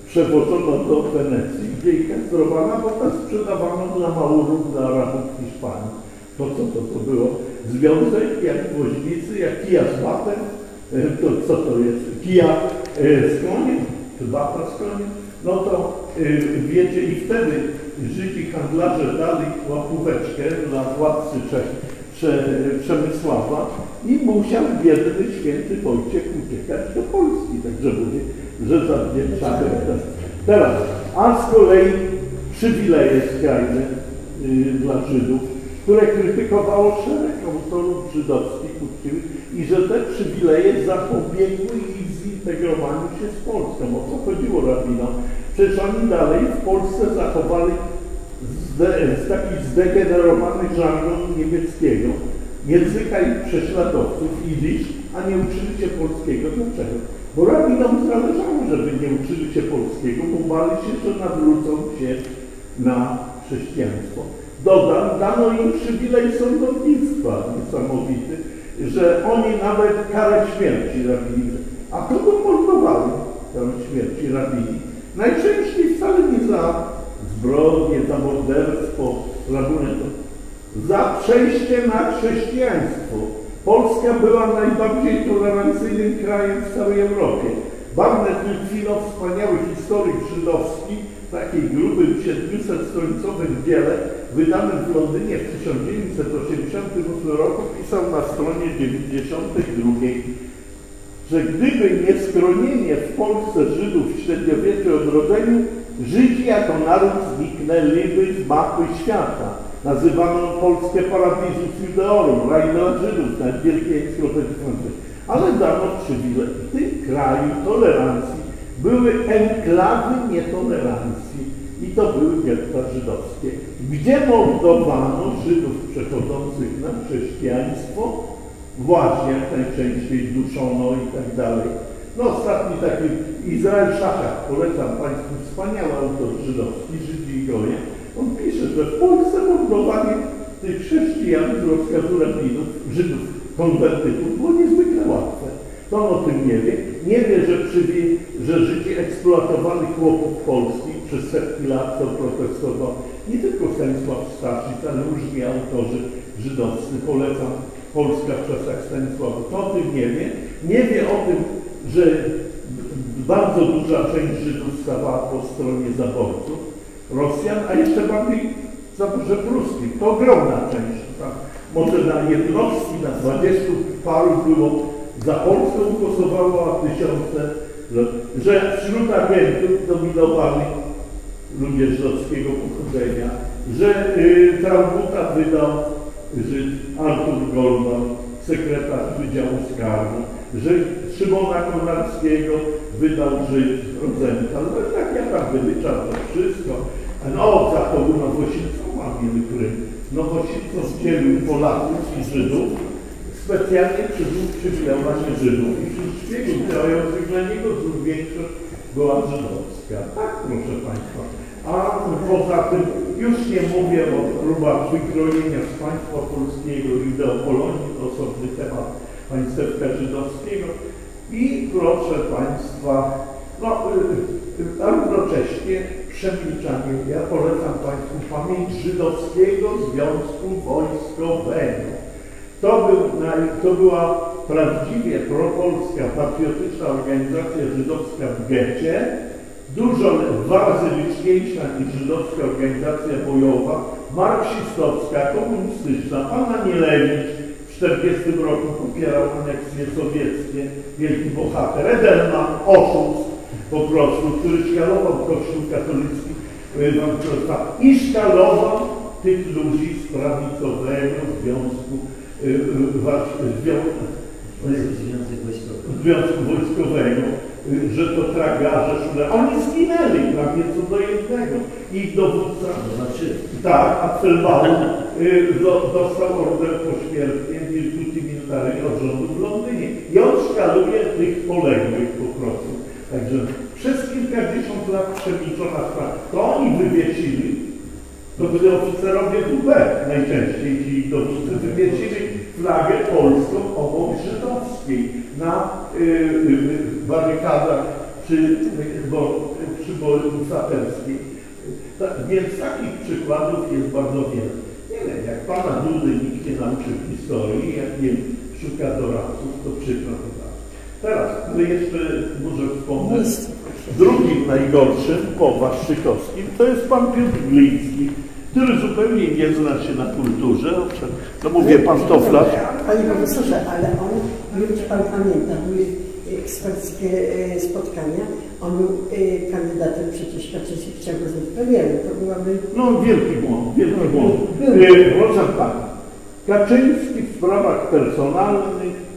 przewożono do Wenecji, gdzie ich kastrowano, a potem sprzedawano dla Maurów, dla Arabów Hiszpanii. To co to, to było? Związek jak woźnicy, jak kija z batem, to co to jest? Kija z koniem, czy bata z koniem? No to wiecie, i wtedy Żydzi handlarze dali łapóweczkę dla władcy Czech, Przemysława i musiał biedny święty Wojciech uciekać do Polski. Także mówię, że zawdzięczamy. Teraz, a z kolei przywileje skrajne y, dla Żydów, które krytykowało szereg autorów żydowskich uczciwych i że te przywileje zapobiegły ich zintegrowaniu się z Polską. O co chodziło rabinom? Przecież oni dalej w Polsce zachowali z takich zdegenerowanych żargon niemieckiego, języka ich prześladowców, jidysz, a nie uczyli się polskiego. Dlaczego? Bo rabinom zależało, żeby nie uczyli się polskiego, bo bali się, że nawrócą się na chrześcijaństwo. Dodam, dano im przywilej sądownictwa niesamowity, że oni nawet karę śmierci rabili. A kogo mordowali karę śmierci rabili? Najczęściej wcale nie za zbrodnie, za morderstwo, rabunek, za przejście na chrześcijaństwo. Polska była najbardziej tolerancyjnym krajem w całej Europie. Barnet Litwinow, wspaniały historyk żydowski, w takiej grubym siedmiusettronicowym dziele, wydanym w Londynie w tysiąc dziewięćset osiemdziesiątym ósmym roku, pisał na stronie dziewięćdziesiątej drugiej, że gdyby nie schronienie w Polsce Żydów w średniowiecznym odrodzeniu, Żydzi jako naród zniknęliby z mapy świata. Nazywano Polskę Paradisus Judeorum, raj dla Żydów, na wielkiej encyklopedii. Ale dano przywilej. W tym kraju tolerancji były enklawy nietolerancji i to były getta żydowskie, gdzie mordowano Żydów przechodzących na chrześcijaństwo, właśnie jak najczęściej duszono i tak dalej. No ostatni taki Izrael Szachak, polecam Państwu, wspaniały autor żydowski, Żydzi i Goje. On pisze, że w Polsce mordowanie tych chrześcijan z rozkazu rabinów, Żydów, konwertytów było niezwykle łatwe. To on o tym nie wie. Nie wie, że, przywie, że Żydzi eksploatowali chłopów polskich przez setki lat, co protestował nie tylko Stanisław Staszic, ale różni autorzy żydowscy. Polecam Polska w czasach Stanisława. To o tym nie wie. Nie wie o tym, że bardzo duża część Żydów stawała po stronie zaborców, Rosjan, a jeszcze bardziej zaborze pruskim. To ogromna część. Tam może na jednostki, na dwadzieścia paru było za Polską głosowało, a tysiące, że, że wśród agentów dominowali ludzie żydowskiego pochodzenia, że y, Traubuta wydał Żyd Artur Goldman, sekretarz Wydziału Skarbu, że Szymona Konarskiego wydał Żyd Rozental. No tak naprawdę wyczarno wszystko. No za to Nowosielcoma mieli prym. Nowosielcom dzielił Polaków i Żydów, specjalnie przywilejowanie Żydów i wśród szpiegów działających dla niego większość była żydowska. Tak, proszę Państwa. A poza tym już nie mówię o próbach wykrojenia z państwa polskiego i ideopolonii, to osobny temat państewka żydowskiego. I proszę Państwa, no, a równocześnie przemilczanie. Ja polecam Państwu pamięć Żydowskiego Związku Wojskowego. To, był, to była prawdziwie propolska, patriotyczna organizacja żydowska w getcie, dużo dwa razy liczniejsza niż żydowska organizacja bojowa, marksistowska, komunistyczna. Pan Anielewicz w tysiąc dziewięćset czterdziestym roku popierał aneksje sowieckie, wielki bohater, Edelman, oszust po prostu, który szkalował Kościół katolicki i szkalował tych ludzi z prawicowego związku Związku Wojskowego, że to tragarze, że oni zginęli prawie co do jednego. Ich dowódca, znaczy, tak, Apfelbaum dostał order pośmiertnie Virtuti Militari od rządu w Londynie. I on szkaluje tych poległych po prostu. Także przez kilkadziesiąt lat przemilczona sprawa. To oni wywiesili, to byli oficerowie W B najczęściej, ci dowódcy wywiesili flagę polską obok żydowskiej na y, y, barykadach czy bo, przy Borysaterskiej. Tak, więc takich przykładów jest bardzo wiele. Nie wiem, jak pana Dudy nikt nie nauczył historii, jak nie szuka doradców, to przykro chyba. Teraz, ale jeszcze może wspomnę, drugim najgorszym po Waszczykowskim to jest pan Piotr Gliński, który zupełnie nie zna się na kulturze. No mówię, pantoflarz. Panie profesorze, ale on, nie wiem, czy pan pamięta, były eksperckie spotkania, on był kandydatem przecież Kaczyński chciał go zrobić premierem. To byłaby... No wielki błąd, wielki błąd. Proszę pana, Kaczyński w sprawach personalnych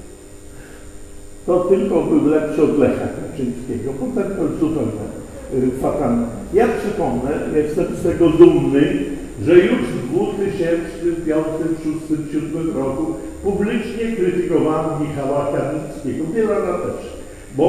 to tylko był lepszy od Lecha Kaczyńskiego, potem to zupełnie fatalne. Ja przypomnę, jestem z tego dumny, że już w dwa tysiące piątym, dwa tysiące szóstym, dwa tysiące siódmym roku publicznie krytykowałem Michała Kamińskiego, wiele lat też, bo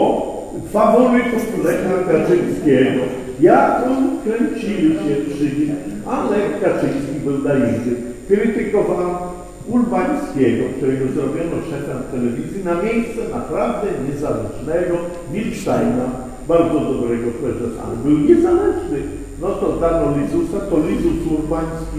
faworytów Lecha Kaczyńskiego, jak on kręcili się przy nim, a Lech Kaczyński był naiwny. Krytykowałem Urbańskiego, którego zrobiono szefem telewizji, na miejsce naprawdę niezależnego Wilsteina, bardzo dobrego prezesa, ale był niezależny. No to dano Lizusa, to Lizus Urbański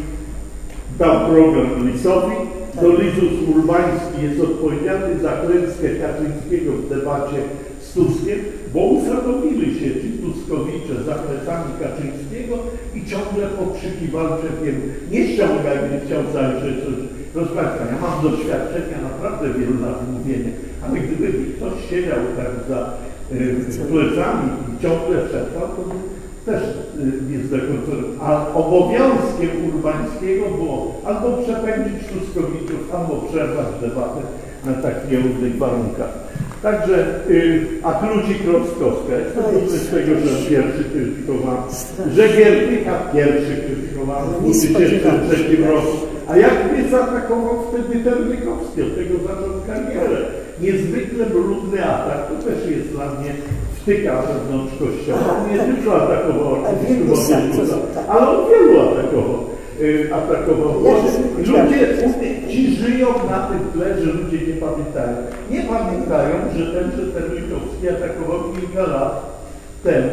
dał program Lisowi, to Lizus Urbański jest odpowiedzialny za klęskę Kaczyńskiego w debacie z Tuskiem, bo usadowili się ci Tuskowicze za plecami Kaczyńskiego i ciągle pokrzykiwalcze wiem, nie ściągaj, nie chciał zajrzeć. Proszę Państwa, ja mam doświadczenia naprawdę wielu lat mówienia, ale gdyby mi ktoś siedział tak za y, plecami i ciągle szeptał, to też y, nie zdekoncentrował. A obowiązkiem Urbańskiego było albo przepędzić Tuskowiczów, albo przerwać debatę na tak nierównych warunkach. Także, y, a Kludzik-Rostkowska, jestem dumny z tego, że pierwszy krytykowałem, że Giertycha pierwszy krytykowałem w dwa tysiące trzecim roku. A jak mnie zaatakował wtedy Ternykowski, od tego zaczął karierę. Niezwykle brudny atak, to też jest dla mnie wtyka wewnątrz kościoła. On nie tylko atakował artystów, ale on wielu atakował. atakował. Ludzie, ci żyją na tym tle, że ludzie nie pamiętają. Nie pamiętają, że tenże Ternykowski atakował kilka lat temu.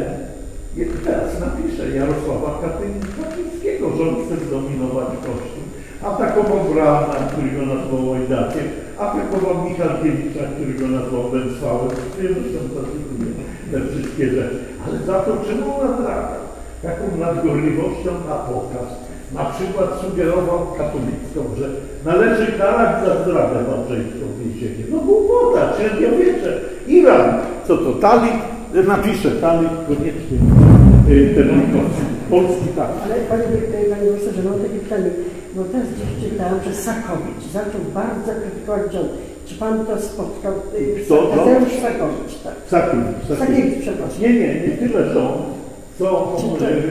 Teraz napiszę Jarosława Kaczyńskiego, że on chce zdominować Kościół. Atakował Brauna, który go nazwał Łajdakiem, atakował Michalkiewicza, który go nazwał Węcławem. Zresztą zacytuję te wszystkie rzeczy. Ale za to czym on nadrabiał? Taką nadgorliwością na pokaz. Na przykład sugerował katolicką, że należy karać za zdradę małżeńską w więzieniu. No głupota, średniowiecze. Iran, co to, Talik? Napiszę Talik, koniecznie Ternykowski. Polski tak. Ale panie, panie profesorze, mam takie pytanie, bo teraz gdzieś czytałam, że Sakowicz zaczął bardzo krytykować rząd. Czy pan to spotkał? Co? Tadeusz Sakowicz, tak. Sakiewicz, Sakiewicz, przepraszam. Nie, nie, nie tyle rząd, co on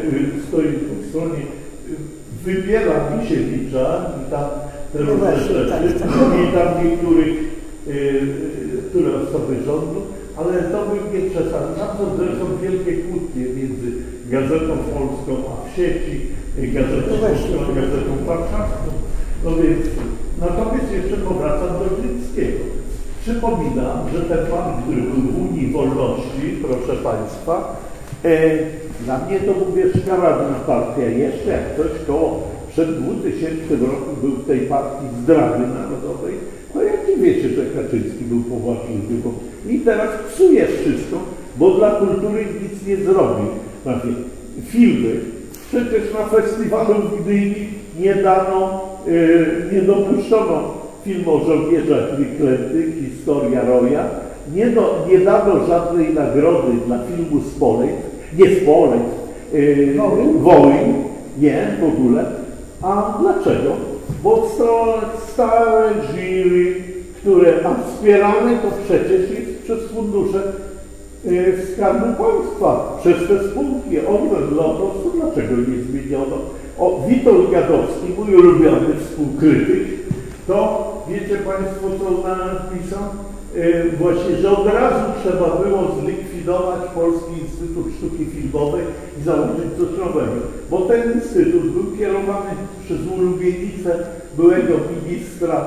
stoi po stronie, wybiera Misiewicza i tam te no różne właśnie, rzeczy, tak, tak. i tam niektórych, które osoby rządu, ale to był nie przesadne. Tam są zresztą wielkie kłótnie między Gazetą Polską a w sieci, Gazetą no Polską a Gazetą Warszawską. No więc, natomiast jeszcze powracam do Glińskiego. Przypominam, że ten pan, który był w Unii Wolności, proszę Państwa, e, dla mnie to mówię szkaradna partia. Jeszcze jak ktoś koło przed dwutysięcznym roku był w tej partii zdrady narodowej, to jak nie wiecie, że Kaczyński był powładliwy, bo i teraz psuje wszystko, bo dla kultury nic nie zrobi. Znaczy, filmy. Przecież na festiwalu w Gdyni nie dano, yy, nie dopuszczono filmu o żołnierzach wyklętych, historia Roja. Nie, do, nie dano żadnej nagrody dla filmu Spolek, nie Spolek, yy, Wołyń, nie w ogóle. A dlaczego? Bo stałe jury, które a wspierane to przecież jest przez fundusze yy, Skarbu Państwa, przez te spółki, Orlen, Lotos, to dlaczego nie zmieniono? O, Witold Gadowski, mój ulubiony współkrytyk, to wiecie Państwo, co napisał? Yy, właśnie, że od razu trzeba było zlikwidować Polski Instytut Sztuki Filmowej i założyć coś nowego, bo ten instytut był kierowany przez ulubienicę byłego ministra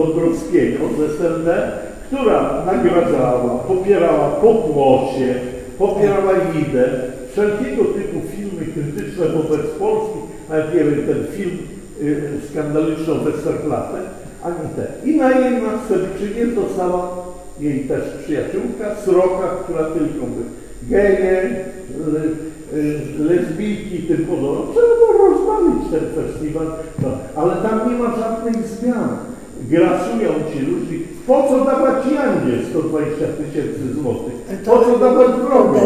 Dąbrowskiego z S L D, która nagradzała, popierała pokłosie, popierała ideę, wszelkiego typu filmy krytyczne wobec Polski, nawet nie wiem, ten film y, skandaliczną Westerplatte, ani te. I na jej następczynię została jej też przyjaciółka, sroka, która tylko by geje, le, y, lesbijki, tym podobne. Trzeba było rozwalić ten festiwal, no, ale tam nie ma żadnych zmian. Grasują ci ludzi. Po co dawać Jandzie sto dwadzieścia tysięcy złotych? Po co dawać wrogu?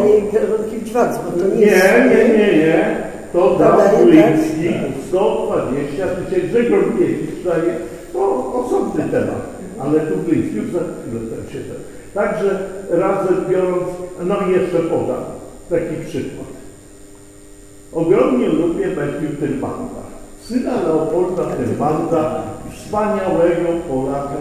Nie, nie, nie, nie. To dał Gliński sto dwadzieścia tysięcy. Grzegorz Giewicz daje, to osobny temat. Ale tu Gliński już za chwilę ten się da. Także razem biorąc, no i jeszcze podam taki przykład. Ogromnie lubię Matthew Tyrmanda. Syna Leopolda Tyrmanda, wspaniałego Polaka,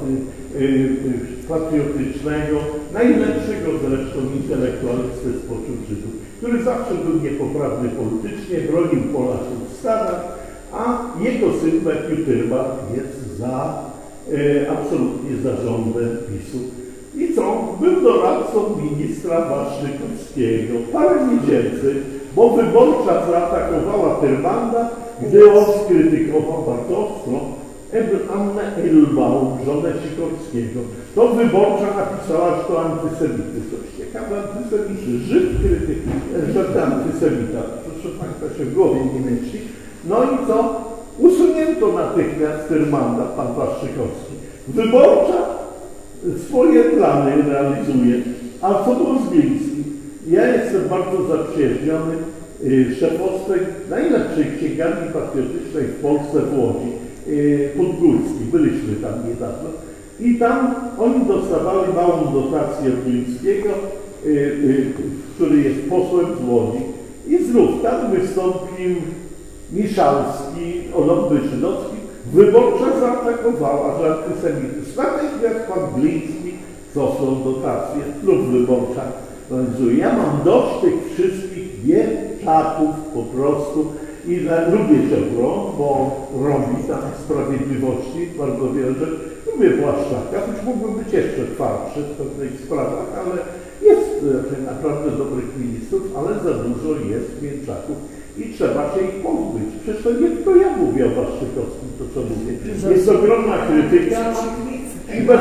patriotycznego, najlepszego zresztą intelektualisty spośród Żydów, który zawsze był niepoprawny politycznie, bronił Polaków w Stanach, a jego syn Matthew Tyrmand jest za, e, absolutnie za rządem PiSu. I co? Był doradcą ministra Waszczykowskiego parę miesięcy, bo Wyborcza zaatakowała Tyrmanda, gdy on skrytykował Bartowską Annę Elbaum, żonę Sikorskiego. To Wyborcza napisała, że to antysemity. Coś ciekawe, antysemity. Żyd krytykuje, że to antysemita. Proszę Państwa, się w głowie nie mieści. No i co? Usunięto natychmiast Tyrmanda, pan Waszczykowski. Wyborcza swoje plany realizuje. A co było z Glińskim? Ja jestem bardzo zaprzyjaźniony szefostwem najlepszej księgarni patriotycznej w Polsce w Łodzi, Podgórski. Byliśmy tam niedawno. I tam oni dostawali małą dotację od Glińskiego, który jest posłem z Łodzi. I znów tam wystąpił Miszalski, Oląby Żydowski. Wyborcza zaatakowała, że antysemityzm. Natychmiast pan Gliński cofnął dotację, znów Wyborcza realizuje. Ja mam dość tych wszystkich wieczaków po prostu i dla, lubię Ziobro, bo robi tam sprawiedliwości bardzo wiele rzeczy. Lubię Błaszczaka, choć mógłby być jeszcze twardszy w pewnych sprawach, ale jest raczej naprawdę dobrych ministrów, ale za dużo jest mięczaków i trzeba się ich pozbyć. Przecież to nie tylko ja mówię o Waszczykowskim, to co mówię. Jest ogromna krytyka i bez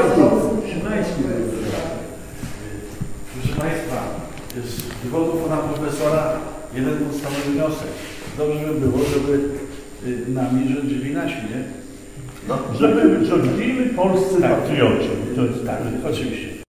Proszę Państwa, z wywodów pana profesora jeden podstawowy wniosek. Dobrze by było, żeby nami rządzili nasi, nie? No, żeby rządzili polscy tak, patrioci. To jest tak, oczywiście.